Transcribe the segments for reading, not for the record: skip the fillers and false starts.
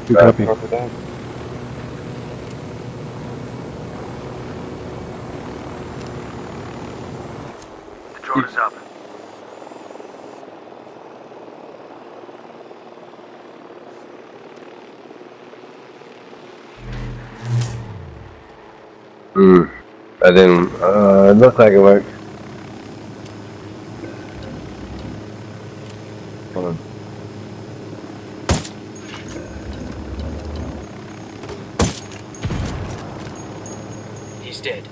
Good copy. Copy that. The drone is up. I didn't, it looked like it worked. Hold on. He's dead.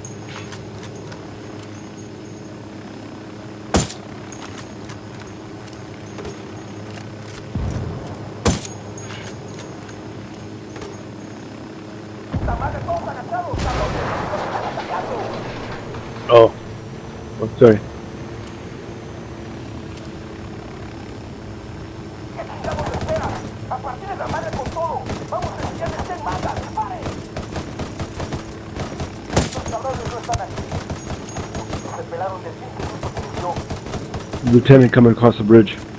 Oh. Oh, sorry. Lieutenant coming across the bridge.